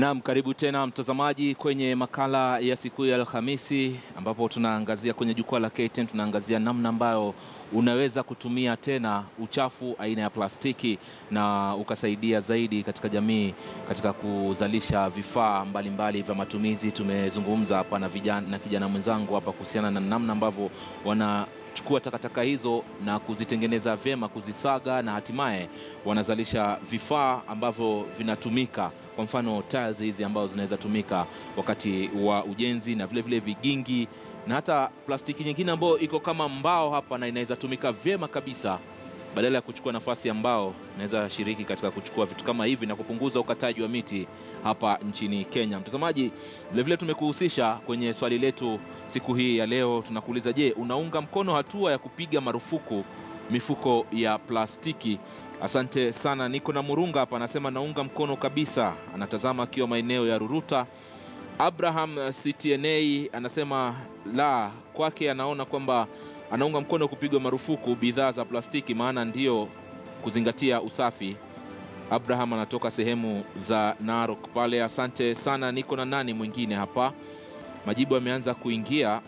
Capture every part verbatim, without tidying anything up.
Naam, karibu tena mtazamaji kwenye makala ya siku ya Alhamisi, ambapo tunaangazia kwenye jukwaa la K T N, tunaangazia namna ambayo unaweza kutumia tena uchafu aina ya plastiki na ukasaidia zaidi katika jamii katika kuzalisha vifaa mbalimbali vya matumizi. Tumezungumza hapa na vijana na kijana mwenzangu hapa kuhusiana na namna ambavyo wana chukua takataka hizo na kuzitengeneza vyema, kuzisaga na hatimaye wanazalisha vifaa ambavyo vinatumika. Kwa mfano tiles hizi ambazo zinaweza tumika wakati wa ujenzi, na vile vile vigingi na hata plastiki nyingine ambayo iko kama mbao hapa na inaweza tumika vyema kabisa. Badala ya kuchukua nafasi ya mbao, inaweza shiriki katika kuchukua vitu kama hivi na kupunguza ukataji wa miti hapa nchini Kenya. Mtazamaji, vile vile tumekuhusisha kwenye swali letu siku hii ya leo. Tunakuuliza, je, unaunga mkono hatua ya kupiga marufuku mifuko ya plastiki? Asante sana. Niko na Murunga hapa, anasema naunga mkono kabisa. Anatazama akiwa maeneo ya Ruruta. Abraham C T N A anasema la, kwake anaona kwamba anaunga mkono kupigwa marufuku bidhaa za plastiki, maana ndio kuzingatia usafi. Abraham anatoka sehemu za Narok pale. Asante sana. Niko na nani mwingine hapa? Majibu yameanza kuingia.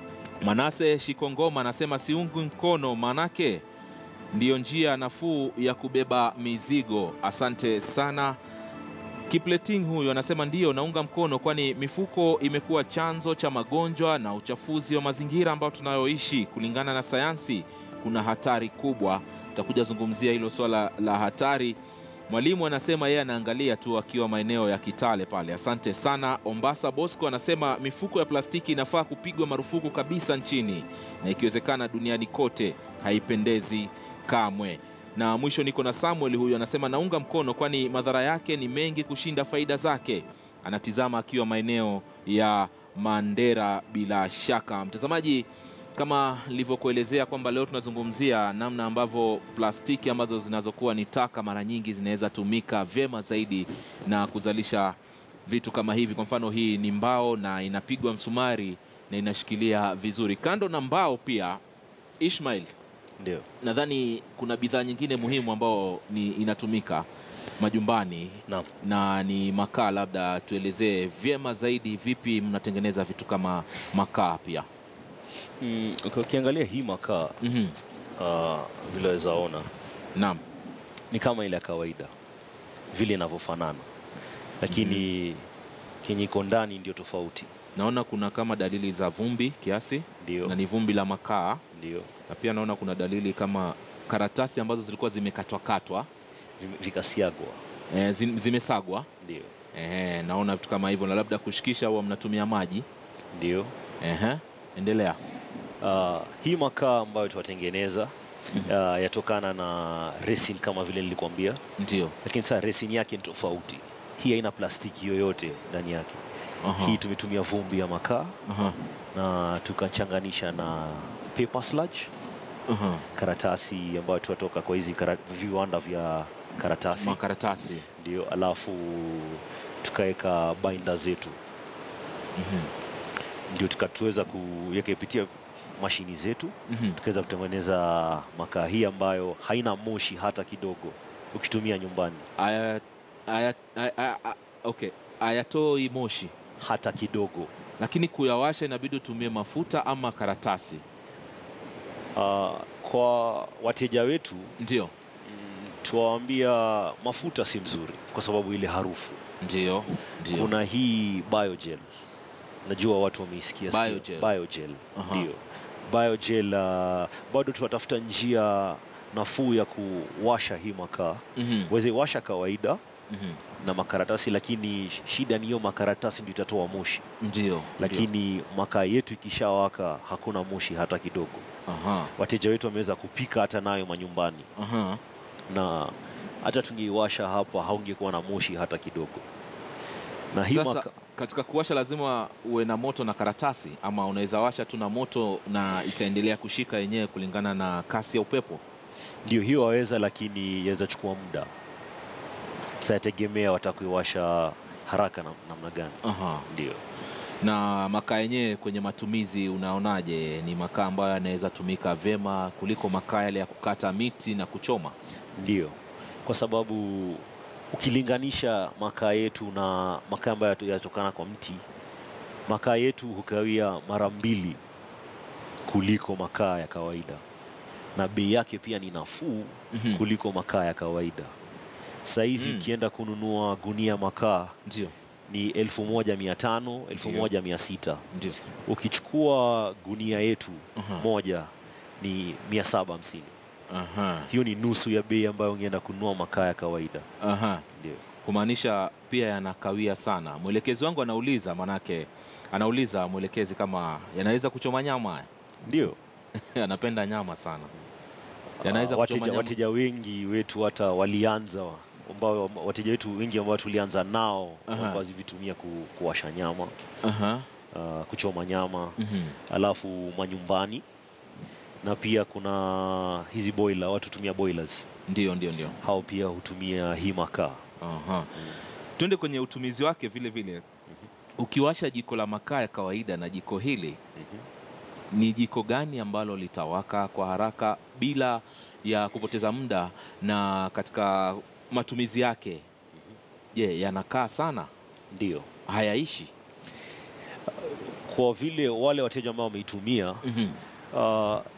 Manase Shikongoma anasema siungi mkono, manake ndiyo njia nafuu ya kubeba mizigo. Asante sana. Kipleting huyu anasema ndiyo naunga mkono, kwani mifuko imekuwa chanzo cha magonjwa na uchafuzi wa mazingira ambao tunayoishi. Kulingana na sayansi kuna hatari kubwa. Tutakuja zungumzia hilo swala la hatari. Mwalimu anasema yeye anaangalia tu akiwa maeneo ya Kitale pale. Asante sana. Mombasa Bosco anasema mifuko ya plastiki inafaa kupigwa marufuku kabisa nchini na ikiwezekana duniani kote, haipendezi kamwe. Na mwisho niko na Samuel, huyu anasema naunga mkono, kwani madhara yake ni mengi kushinda faida zake. Anatizama akiwa maeneo ya Mandera bila shaka. Mtazamaji, kama nilivyokuelezea kwamba leo tunazungumzia namna ambavyo plastiki ambazo zinazokuwa ni taka mara nyingi zinaweza tumika vyema zaidi na kuzalisha vitu kama hivi. Kwa mfano hii ni mbao na inapigwa msumari na inashikilia vizuri. Kando na mbao pia, Ishmael, ndio nadhani kuna bidhaa nyingine muhimu ambao ni inatumika majumbani na, na ni makaa. Labda tuelezee vyema zaidi vipi mnatengeneza vitu kama makaa pia. Mm, ukiangalia hii makaa mm -hmm. uh, vile waweza ona, naam, ni kama ile ya kawaida vile inavyofanana, lakini mm -hmm. kenye iko ndani ndio tofauti. Naona kuna kama dalili za vumbi kiasi, ndio, na ni vumbi la makaa. Ndio. Na pia naona kuna dalili kama karatasi ambazo zilikuwa zimekatwa katwa vikasiagwa, e, zimesagwa. Ndio. Eh, naona vitu kama hivyo, na labda kushikisha au mnatumia maji. Ndio. Ehe, endelea. Uh, hii makaa ambayo tuwatengeneza uh, yatokana na resin kama vile nilikwambia. Ndio. Lakini sasa resin yake ni tofauti. Hii haina plastiki yoyote ndani yake. Aha. Hii tumetumia vumbi ya makaa. Aha. Na tukachanganisha na paper sludge. Aha. Karatasi ambayo tuwatoka kwa hizi viwanda vya karatasi. Makaratasi. Ndio, alafu tukaweka binder zetu. Mhm. Ndio tukatuweza kuweka kupitia mashini zetu. Mm -hmm. Tukaweza kutengeneza makaa hii ambayo haina moshi hata kidogo ukitumia nyumbani. Aya, aya, aya, aya, okay. Hayatoi moshi hata kidogo. Lakini kuyawasha inabidi utumie mafuta ama karatasi. Uh, kwa wateja wetu ndio mm, tuwaambia mafuta si mzuri kwa sababu ile harufu. Ndio, ndio. Kuna hii biogel. Najua watu wameisikia biogel. Biogel. Ndio. Biogel uh, bado tunatafuta njia nafuu ya kuwasha hii makaa. Mm -hmm. Weze washa kawaida. Mm -hmm. na makaratasi, lakini shida ni hiyo makaratasi ndio itatoa moshi. Ndio. Lakini makaa yetu ikishawaka hakuna moshi hata kidogo. Aha. Wateja wetu wameweza kupika hata nayo manyumbani. Aha. Na hata tungeiwasha hapa haungekuwa na moshi hata kidogo. Na hii sasa, katika kuwasha lazima uwe na moto na karatasi, ama unaweza washa tu na moto na ikaendelea kushika yenyewe kulingana na kasi ya upepo? Ndio, hiyo waweza, lakini yaweza chukua muda. Sasa yategemea watakuiwasha haraka na namna gani. Aha. Ndio. Na makaa yenyewe kwenye matumizi unaonaje? Ni makaa ambayo yanaweza tumika vema kuliko makaa yale ya kukata miti na kuchoma? Ndio. Kwa sababu ukilinganisha makaa yetu na makaa ambayo yanatokana kwa mti, makaa yetu hukawia mara mbili kuliko makaa ya kawaida, na bei yake pia ni nafuu mm -hmm. kuliko makaa ya kawaida. Saizi mm. ukienda kununua gunia makaa ndio ni elfu moja mia tano, elfu moja mia sita. Ndio. Ukichukua gunia yetu uh -huh. moja ni mia saba hamsini. Aha. Hiyo ni nusu ya bei ambayo ungeenda kununua makaa ya kawaida. Aha. Ndio. Kumaanisha pia yanakawia sana. Mwelekezi wangu anauliza, manake anauliza mwelekezi kama yanaweza kuchoma nyama. Ndio. Anapenda nyama sana. Yanaweza uh, kuchoma wateja, nyama. Wateja wengi wetu hata walianza ambao wateja wetu wengi ambao tulianza nao kwa vitumia ku, kuwasha nyama. Aha. Uh, kuchoma nyama. Mm -hmm. Alafu manyumbani. Na pia kuna hizi boiler, watu tumia boilers. Ndio, ndio, ndio. Hao pia hutumia hii makaa. Aha. Mm. Tuende kwenye utumizi wake vile vile. Mm -hmm. Ukiwasha jiko la makaa ya kawaida na jiko hili, mm -hmm. ni jiko gani ambalo litawaka kwa haraka bila ya kupoteza muda, na katika matumizi yake, je, mm -hmm. yanakaa sana? Ndio. Hayaishi? Kwa vile wale wateja ambao wameitumia, mm -hmm. uh,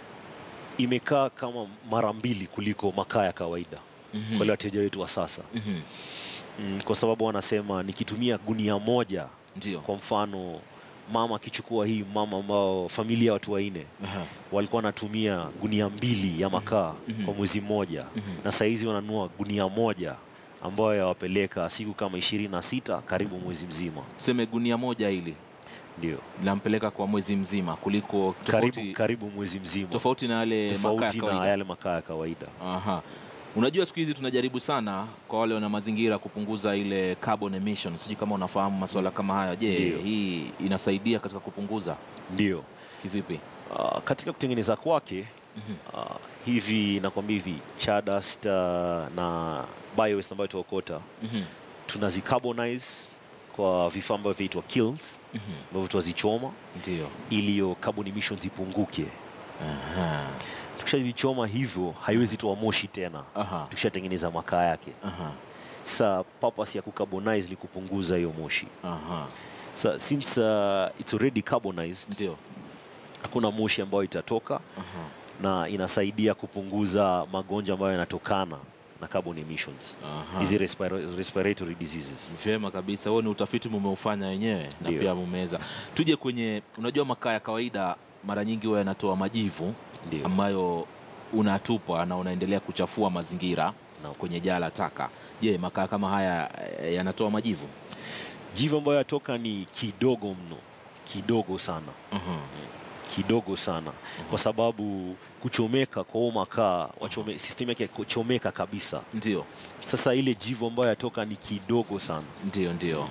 imekaa kama mara mbili kuliko makaa ya kawaida. Mm -hmm. Kwa wale wateja wetu wa sasa. Mm -hmm. mm, kwa sababu wanasema nikitumia gunia moja, ndio. Kwa mfano mama akichukua hii, mama ambao familia watu wanne, uh -huh. walikuwa wanatumia gunia mbili ya makaa mm -hmm. kwa mwezi mmoja. Mm -hmm. Na saizi wananunua gunia moja ambayo yawapeleka siku kama ishirini na sita, karibu mwezi mzima. Tuseme gunia moja hili ndio nampeleka kwa mwezi mzima, kuliko tofauti, karibu, karibu mwezi mzima, tofauti na yale makaa ya kawaida. Na yale makaa ya kawaida. Aha. Unajua siku hizi tunajaribu sana kwa wale wana mazingira kupunguza ile carbon emissions. Sijui kama unafahamu masuala kama haya. Je, hii inasaidia katika kupunguza? Ndio. Kivipi? Uh, katika kutengeneza kwake, mm -hmm. uh, hivi nakwambia hivi chadast uh, na biowaste ambayo tuokota, mm -hmm. tunazicarbonize kwa vifaa ambavyo vinaitwa kilns, mm -hmm. ambavyo tuwazichoma, ndio, ili hiyo carbon emissions ipunguke. Aha. Tukishavichoma hivyo haiwezi toa moshi tena. Aha. Tukishatengeneza makaa yake. Aha. Sa purpose ya kucarbonize ni kupunguza hiyo moshi. Aha. Sa since uh, it's already carbonized, ndio, hakuna moshi ambayo itatoka. Aha. Na inasaidia kupunguza magonjwa ambayo yanatokana na carbon emissions. Hizi respira respiratory diseases. Vyema kabisa. Huo ni utafiti mumeufanya wenyewe na pia mumeweza. Tuje kwenye, unajua makaa ya kawaida mara nyingi huwa yanatoa majivu. Ndiyo. Ambayo unatupa na unaendelea kuchafua mazingira na kwenye jala taka. Je, makaa kama haya yanatoa majivu? Jivu ambayo yatoka ni kidogo mno, kidogo sana. Uh -huh. Kidogo sana. Uh -huh. Kwa sababu kuchomeka kwa makaa, wachome system yake kuchomeka kabisa. Ndio. Sasa ile jivu ambayo yatoka ni kidogo sana. Ndio, ndio.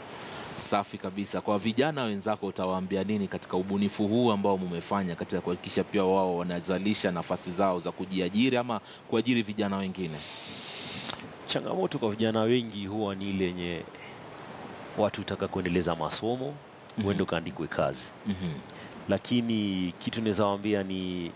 Safi kabisa. Kwa vijana wenzako utawaambia nini katika ubunifu huu ambao mumefanya katika kuhakikisha pia wao wanazalisha nafasi zao za kujiajiri ama kuajiri vijana wengine? Changamoto kwa vijana wengi huwa ni ile yenye watu utaka kuendeleza masomo, mm -hmm. uende kaandikwe kazi. Mm -hmm. Lakini kitu naweza waambia ni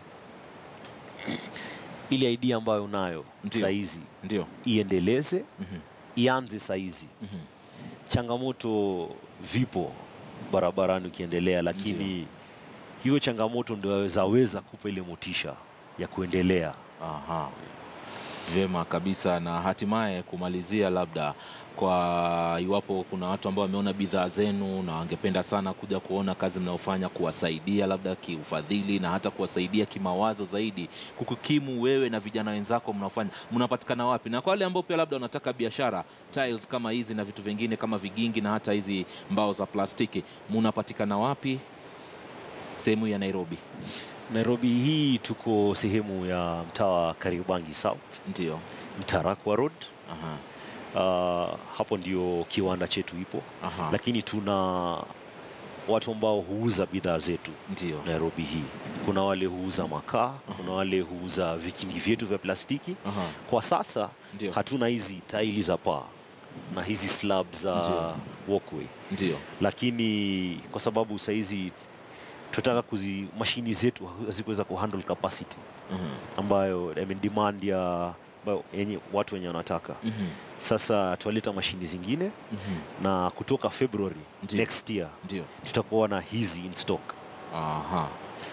ile idea ambayo unayo saizi, ndio, iendeleze, mm -hmm. ianze saizi. Mm -hmm. Changamoto vipo barabarani ukiendelea, lakini hiyo changamoto ndio zaweza kupa ile motisha ya kuendelea. Aha. Vyema kabisa. Na hatimaye kumalizia, labda kwa iwapo kuna watu ambao wameona bidhaa zenu na wangependa sana kuja kuona kazi mnaofanya, kuwasaidia labda kiufadhili na hata kuwasaidia kimawazo zaidi kukukimu wewe na vijana wenzako mnaofanya, mnapatikana wapi? Na kwa wale ambao pia labda wanataka biashara tiles kama hizi na vitu vingine kama vigingi na hata hizi mbao za plastiki, mnapatikana wapi sehemu ya Nairobi? Nairobi hii tuko sehemu ya mtaa Kariobangi South. Ndio. Marufuku Road. Aha. Uh, hapo ndio kiwanda chetu ipo. Aha. Lakini tuna watu ambao huuza bidhaa zetu. Ndio. Nairobi hii. Kuna wale huuza makaa, uh -huh. kuna wale huuza vikingi vyetu vya plastiki. Uh -huh. Kwa sasa ndio. hatuna hizi taili za paa na hizi slabs za uh, walkway. Ndio. Lakini kwa sababu saizi tutaka kuzi mashini zetu hazikuweza kuhandle capacity. Uh -huh. ambayo I mean demand ya yenye watu wenye wanataka. mm -hmm. Sasa tualeta mashini zingine mm -hmm. na kutoka February Ndiyo. next year Ndiyo. tutakuwa na hizi in stock. Aha.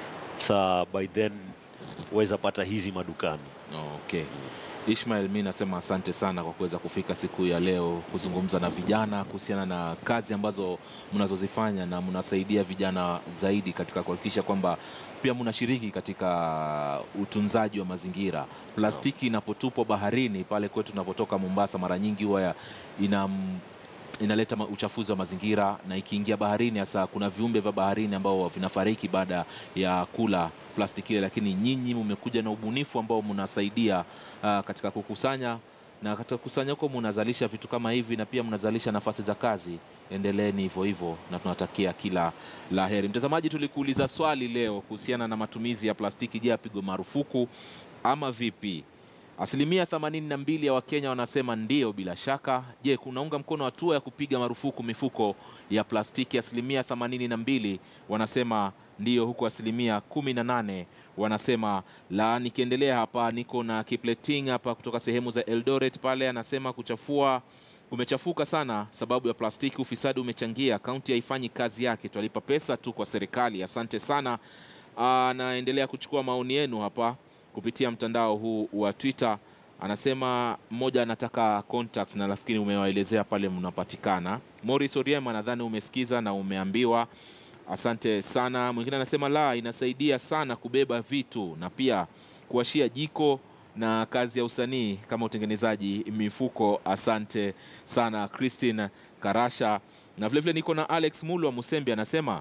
Sa by then waweza pata hizi madukani. Okay. Ishmael, mimi nasema asante sana kwa kuweza kufika siku ya leo kuzungumza na vijana kuhusiana na kazi ambazo mnazozifanya na mnasaidia vijana zaidi katika kuhakikisha kwamba pia mnashiriki katika utunzaji wa mazingira. Plastiki inapotupwa baharini pale kwetu tunapotoka Mombasa, mara nyingi huwa ina inaleta uchafuzi wa mazingira, na ikiingia baharini hasa kuna viumbe vya baharini ambao vinafariki baada ya kula plastiki ile, lakini nyinyi mmekuja na ubunifu ambao mnasaidia uh, katika kukusanya, na katika kukusanya huko mnazalisha vitu kama hivi na pia mnazalisha nafasi za kazi. Endeleeni hivyo hivyo na tunatakia kila laheri. Mtazamaji, tulikuuliza swali leo kuhusiana na matumizi ya plastiki. Je, yapigwe marufuku ama vipi? Asilimia themanini na mbili ya Wakenya wanasema ndio bila shaka. Je, kunaunga mkono hatua ya kupiga marufuku mifuko ya plastiki? Asilimia themanini na mbili wanasema ndio, huku asilimia kumi na nane wanasema la. Nikiendelea hapa, niko na Kipleting hapa kutoka sehemu za Eldoret pale, anasema kuchafua kumechafuka sana sababu ya plastiki, ufisadi umechangia, kaunti haifanyi kazi yake, twalipa pesa tu kwa serikali. Asante sana. Anaendelea kuchukua maoni yenu hapa kupitia mtandao huu wa Twitter. Anasema mmoja anataka contacts na nafikiri umewaelezea pale mnapatikana. Morris Oriema, nadhani umesikiza na umeambiwa. Asante sana. Mwingine anasema la, inasaidia sana kubeba vitu na pia kuwashia jiko na kazi ya usanii kama utengenezaji mifuko. Asante sana Christine Karasha. Na vile vile niko na Alex Mulu wa Musembi, anasema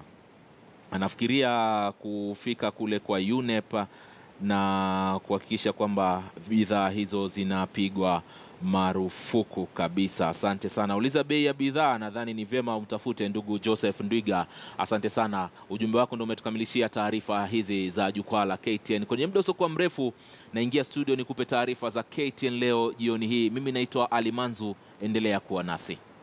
anafikiria kufika kule kwa U N E P na kuhakikisha kwamba bidhaa hizo zinapigwa marufuku kabisa. Asante sana. Uliza bei ya bidhaa, nadhani ni vyema umtafute ndugu Joseph Ndwiga. Asante sana. Ujumbe wako ndio umetukamilishia taarifa hizi za Jukwaa la K T N. Kwenye muda usiokuwa mrefu naingia studio nikupe taarifa za K T N leo jioni hii. Mimi naitwa Ali Manzu, endelea kuwa nasi.